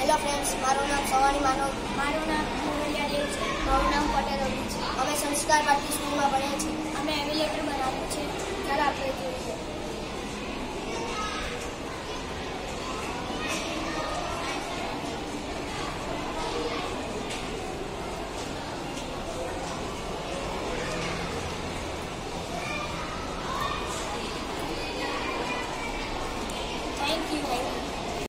Hello friends, મારું નામ સવાણી માનવ. મારું નામ વિદ્યાલય છે. મારું નામ પટેલ છે. અમે સંસ્કારભારતી સ્કૂલમાં ભણીએ છીએ.